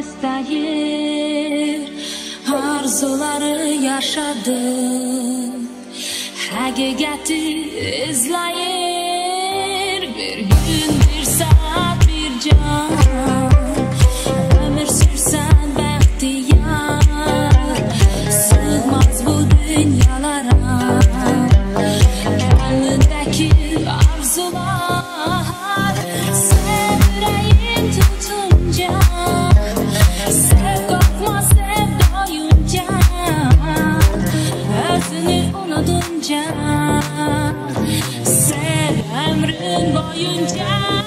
istəyir, arzuları yaşadım, həqiqəti izləyir. Bir gün, bir saat, bir can, ömür sürsən bəxtiyar, sığmaz bu dünyalara gönlündəki arzular. Sev yüreğim tutunca, sev korkma sev doyunca, özünü unutunca, sev ömrün boyunca.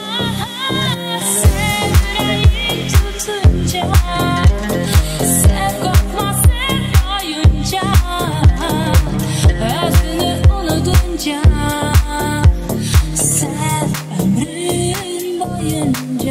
Sev yüreğim tutunca, sev korkma sev doyunca, özünü unutunca, sev ömrün boyunca.